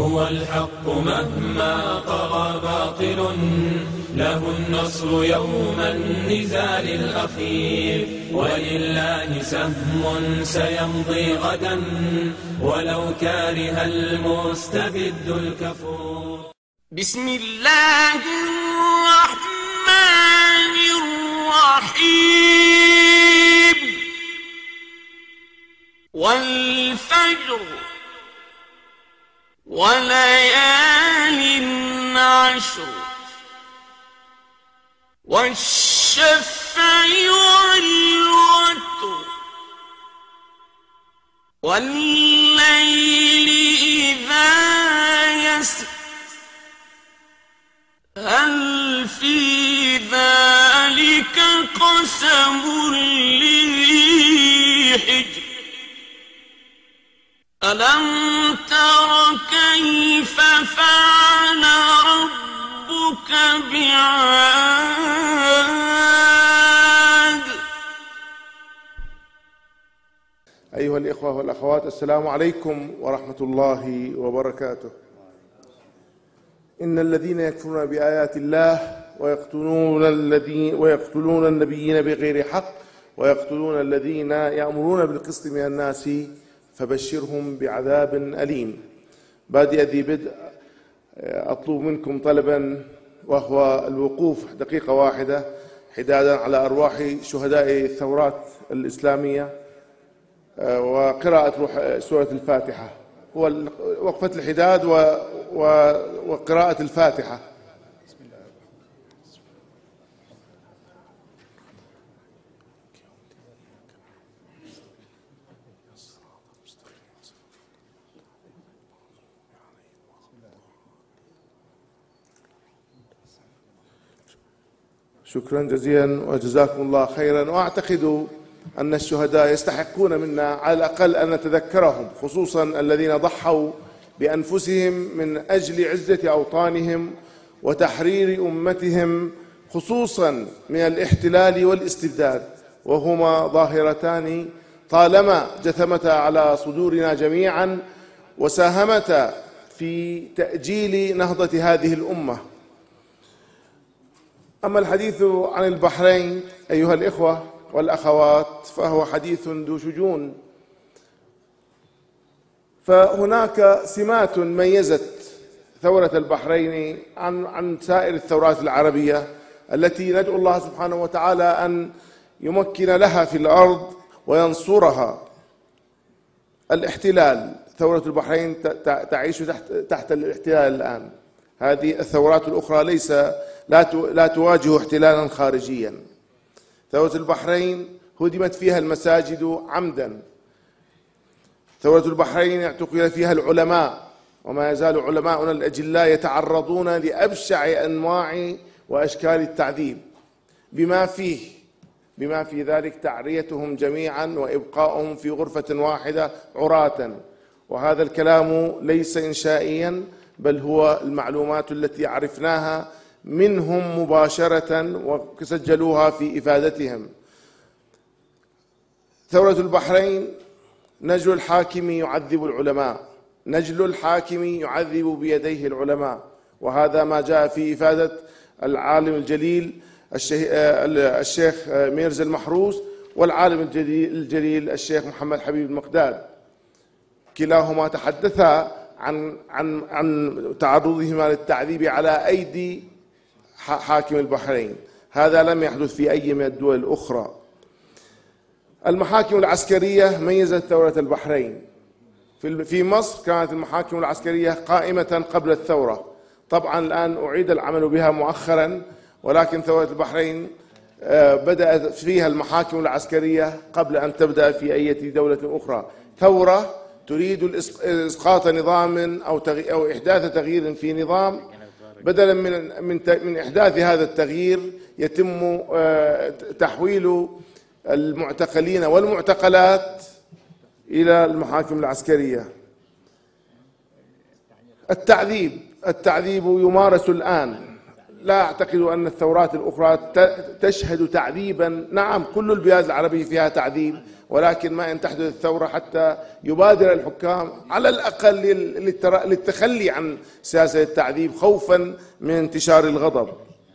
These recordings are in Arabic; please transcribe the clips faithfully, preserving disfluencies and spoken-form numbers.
هو الحق مهما طغى باطل، له النصر يوم النزال الأخير، ولله سهم سيمضي غدا ولو كاره المستبد الكفور. بسم الله الرحمن الرحيم. والفجر وليال عشر، والشفع والوتر، والليل إذا يسر، هل في ذلك قسم لذي حجر؟ ألم تر كيف فعل ربك بعاد؟ أيها الإخوة والأخوات، السلام عليكم ورحمة الله وبركاته. إن الذين يكفرون بآيات الله ويقتلون الذين ويقتلون النبيين بغير حق ويقتلون الذين يأمرون بالقسط من الناس فبشرهم بعذاب أليم. بادئ ذي بدء أطلب منكم طلبا، وهو الوقوف دقيقة واحدة حدادا على أرواح شهداء الثورات الإسلامية وقراءة سورة الفاتحة. هو وقفة الحداد وقراءة الفاتحة. شكرا جزيلا وجزاكم الله خيرا. وأعتقد أن الشهداء يستحقون منا على الأقل أن نتذكرهم، خصوصا الذين ضحوا بأنفسهم من أجل عزة أوطانهم وتحرير أمتهم، خصوصا من الاحتلال والاستبداد، وهما ظاهرتان طالما جثمتا على صدورنا جميعا وساهمتا في تأجيل نهضة هذه الأمة. أما الحديث عن البحرين أيها الإخوة والأخوات فهو حديث ذو شجون. فهناك سمات ميزت ثورة البحرين عن عن سائر الثورات العربية التي ندعو الله سبحانه وتعالى أن يمكن لها في الأرض وينصرها. الاحتلال، ثورة البحرين تعيش تحت تحت الاحتلال الآن. هذه الثورات الأخرى ليس لا لا تواجه احتلالا خارجيا. ثورة البحرين هدمت فيها المساجد عمدا. ثورة البحرين اعتقل فيها العلماء، وما يزال علماؤنا الأجلاء يتعرضون لأبشع أنواع وأشكال التعذيب، بما فيه بما في ذلك تعريتهم جميعا وإبقاؤهم في غرفة واحدة عراة. وهذا الكلام ليس إنشائيا، بل هو المعلومات التي عرفناها منهم مباشرة وسجلوها في إفادتهم. ثورة البحرين، نجل الحاكم يعذب العلماء، نجل الحاكم يعذب بيديه العلماء، وهذا ما جاء في إفادة العالم الجليل الشيخ ميرزا المحروس والعالم الجليل الشيخ محمد حبيب المقداد. كلاهما تحدثا عن عن عن تعرضهما للتعذيب على أيدي حاكم البحرين. هذا لم يحدث في أي من الدول الأخرى. المحاكم العسكرية ميزت ثورة البحرين. في مصر كانت المحاكم العسكرية قائمة قبل الثورة، طبعا الآن أعيد العمل بها مؤخرا، ولكن ثورة البحرين بدأت فيها المحاكم العسكرية قبل أن تبدأ في أي دولة أخرى. ثورة تريد إسقاط نظام أو أو إحداث تغيير في نظام، بدلا من من من إحداث هذا التغيير يتم تحويل المعتقلين والمعتقلات إلى المحاكم العسكرية. التعذيب التعذيب يمارس الآن لا أعتقد أن الثورات الأخرى تشهد تعذيبا. نعم كل البلاد العربية فيها تعذيب، ولكن ما أن تحدث الثورة حتى يبادر الحكام على الأقل للتخلي عن سياسة التعذيب خوفا من انتشار الغضب.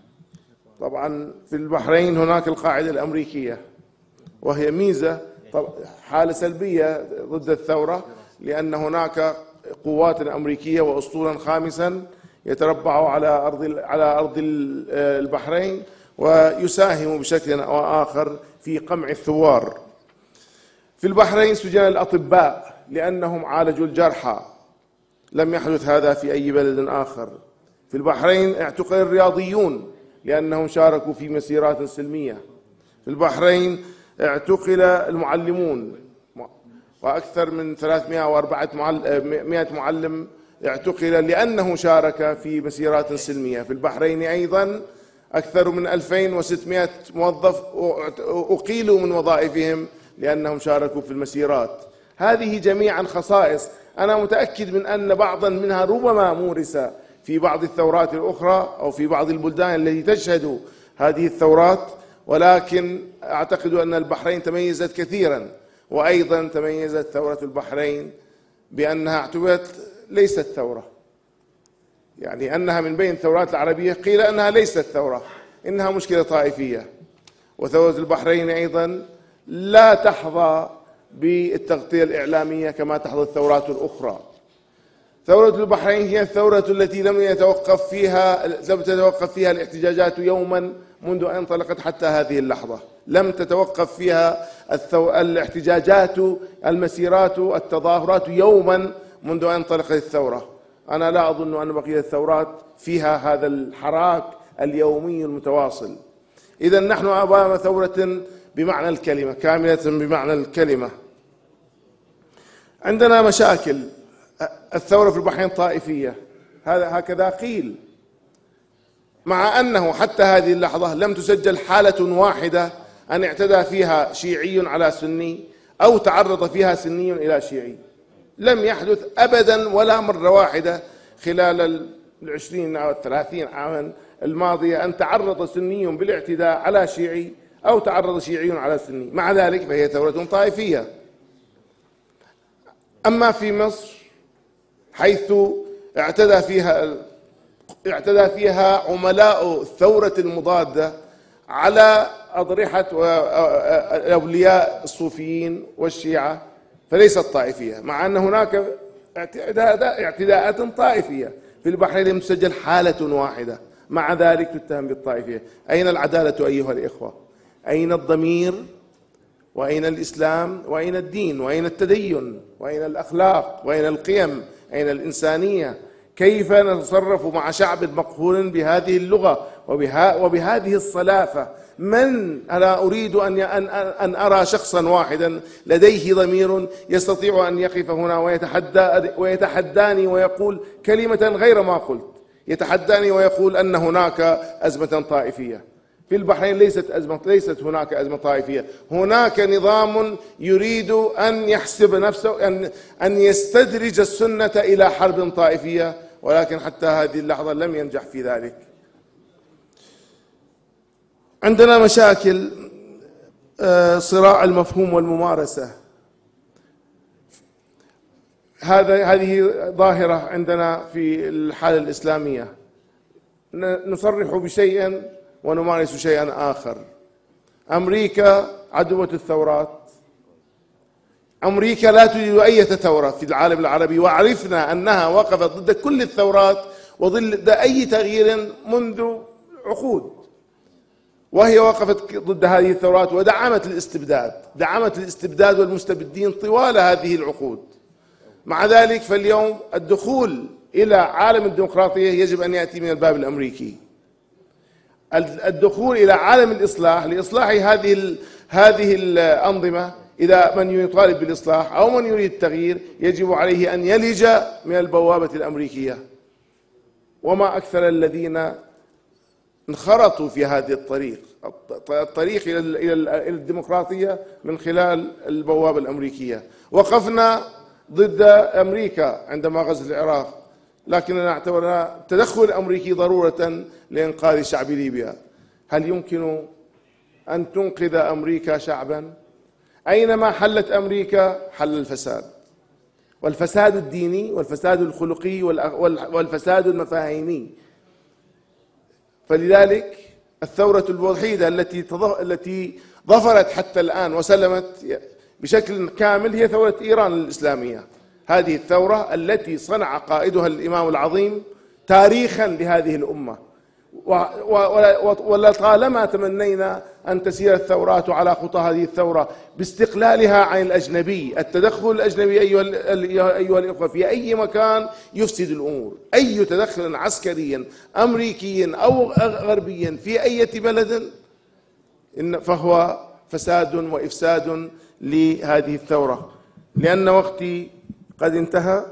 طبعا في البحرين هناك القاعدة الأمريكية، وهي ميزة حالة سلبية ضد الثورة، لأن هناك قوات أمريكية وأسطولا خامسا يتربع على أرض على أرض البحرين ويساهم بشكل أو آخر في قمع الثوار. في البحرين سجن الأطباء لأنهم عالجوا الجرحى، لم يحدث هذا في أي بلد آخر. في البحرين اعتقل الرياضيون لأنهم شاركوا في مسيرات سلمية. في البحرين اعتقل المعلمون، وأكثر من ثلاثمائة وأربعة معلم اعتقل لأنه شارك في مسيرات سلمية. في البحرين أيضا أكثر من ألفين وستمائة موظف أقيلوا من وظائفهم لأنهم شاركوا في المسيرات. هذه جميعا خصائص أنا متأكد من أن بعضا منها ربما مورس في بعض الثورات الأخرى أو في بعض البلدان التي تشهد هذه الثورات، ولكن أعتقد أن البحرين تميزت كثيرا. وأيضا تميزت ثورة البحرين بأنها اعتبرت ليست ثورة، يعني أنها من بين الثورات العربية قيل أنها ليست ثورة، إنها مشكلة طائفية. وثورة البحرين أيضا لا تحظى بالتغطية الإعلامية كما تحظى الثورات الأخرى. ثورة البحرين هي الثورة التي لم يتوقف فيها لم تتوقف فيها الاحتجاجات يوما منذ أن انطلقت حتى هذه اللحظة، لم تتوقف فيها الاحتجاجات، المسيرات، التظاهرات يوما منذ أن انطلقت الثورة. أنا لا أظن أن بقية الثورات فيها هذا الحراك اليومي المتواصل. إذا نحن أمام ثورة بمعنى الكلمة، كاملة بمعنى الكلمة. عندنا مشاكل. الثورة في البحرين طائفية، هذا هكذا قيل، مع أنه حتى هذه اللحظة لم تسجل حالة واحدة أن اعتدى فيها شيعي على سني أو تعرض فيها سني إلى شيعي. لم يحدث أبدا ولا مرة واحدة خلال العشرين أو الثلاثين عاما الماضية أن تعرض سني بالاعتداء على شيعي أو تعرض شيعي على سني. مع ذلك فهي ثورة طائفية. أما في مصر حيث اعتدى فيها اعتدى فيها عملاء الثورة المضادة على أضرحة أولياء الصوفيين والشيعة، فليست طائفية، مع أن هناك اعتداءات طائفية. في البحرين لم تسجل حالة واحدة، مع ذلك تتهم بالطائفية. أين العدالة أيها الإخوة؟ أين الضمير؟ وأين الإسلام؟ وأين الدين؟ وأين التدين؟ وأين الأخلاق؟ وأين القيم؟ أين الإنسانية؟ كيف نتصرف مع شعب مقهور بهذه اللغة وبها وبهذه الصلافة؟ من أنا أريد أن أن أرى شخصا واحدا لديه ضمير يستطيع أن يقف هنا ويتحدى ويتحداني ويقول كلمة غير ما قلت، يتحداني ويقول أن هناك أزمة طائفية. في البحرين ليست أزمة، ليست هناك أزمة طائفية، هناك نظام يريد أن يحسب نفسه أن أن يستدرج السنة إلى حرب طائفية، ولكن حتى هذه اللحظة لم ينجح في ذلك. عندنا مشاكل صراع المفهوم والممارسة. هذا هذه ظاهرة عندنا في الحالة الإسلامية، نصرح بشيء ونمارس شيئا آخر. أمريكا عدوة الثورات، أمريكا لا تريد أي ثورة في العالم العربي، وعرفنا أنها وقفت ضد كل الثورات وضد أي تغيير منذ عقود، وهي وقفت ضد هذه الثورات ودعمت الاستبداد، دعمت الاستبداد والمستبدين طوال هذه العقود. مع ذلك فاليوم الدخول إلى عالم الديمقراطية يجب أن يأتي من الباب الأمريكي. الدخول إلى عالم الإصلاح لإصلاح هذه هذه الأنظمة، إذا من يطالب بالإصلاح أو من يريد التغيير يجب عليه أن يلج من البوابة الأمريكية. وما أكثر الذين انخرطوا في هذه الطريق الطريق إلى الديمقراطية من خلال البوابة الأمريكية. وقفنا ضد أمريكا عندما غزت العراق، لكننا نعتبر التدخل الأمريكي ضرورة لإنقاذ شعب ليبيا. هل يمكن أن تنقذ أمريكا شعبا؟ أينما حلت أمريكا حل الفساد، والفساد الديني والفساد الخلقي والفساد المفاهيمي. فلذلك الثورة الوحيدة التي التي ظفرت حتى الآن وسلمت بشكل كامل هي ثورة إيران الإسلامية. هذه الثورة التي صنع قائدها الإمام العظيم تاريخا لهذه الأمة، ولطالما تمنينا أن تسير الثورات على خطى هذه الثورة باستقلالها عن الأجنبي. التدخل الأجنبي أيها أيها الإخوة في أي مكان يفسد الأمور. أي تدخل عسكري أمريكي أو غربي في أي بلد فهو فساد وإفساد لهذه الثورة. لأن وقتي قد انتهى،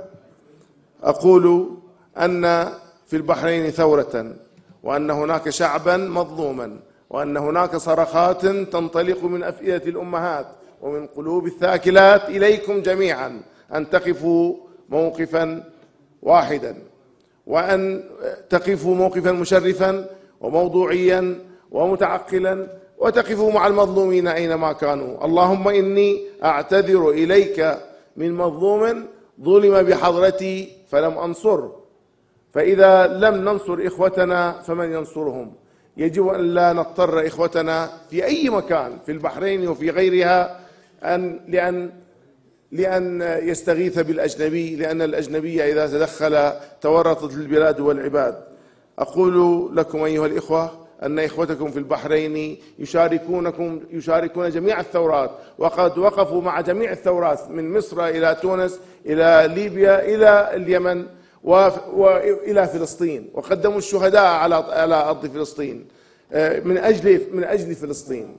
أقول أن في البحرين ثورة، وأن هناك شعبا مظلوما، وأن هناك صرخات تنطلق من أفئدة الأمهات ومن قلوب الثاكلات إليكم جميعا أن تقفوا موقفا واحدا، وأن تقفوا موقفا مشرفا وموضوعيا ومتعقلا، وتقفوا مع المظلومين أينما كانوا. اللهم إني أعتذر إليك من مظلوم ظلم بحضرتي فلم أنصر، فإذا لم ننصر إخوتنا فمن ينصرهم؟ يجب أن لا نضطر إخوتنا في أي مكان في البحرين وفي غيرها أن لأن لأن يستغيث بالأجنبي، لأن الأجنبي إذا تدخل تورطت البلاد والعباد. أقول لكم أيها الإخوة أن إخوتكم في البحرين يشاركونكم يشاركون جميع الثورات، وقد وقفوا مع جميع الثورات من مصر إلى تونس إلى ليبيا إلى اليمن وإلى فلسطين، وقدموا الشهداء على على أرض فلسطين من أجل من أجل فلسطين.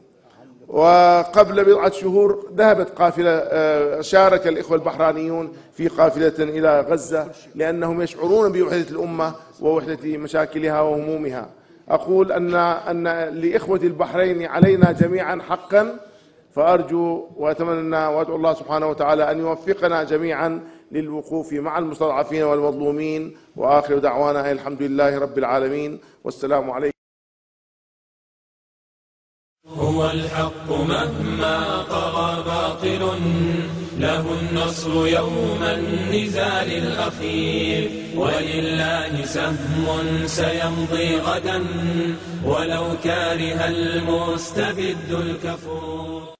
وقبل بضعة شهور ذهبت قافلة، شارك الإخوة البحرانيون في قافلة إلى غزة لأنهم يشعرون بوحدة الأمة ووحدة مشاكلها وهمومها. أقول أن أن لإخوة البحرين علينا جميعا حقا، فأرجو وأتمنى وأدعو الله سبحانه وتعالى أن يوفقنا جميعا للوقوف مع المستضعفين والمظلومين. وآخر دعوانا الحمد لله رب العالمين، والسلام عليكم. هو الحق مهما طغى باطل، له النصر يوم النزال الأخير، ولله سهم سيمضي غدا ولو كاره المستبد الكفور.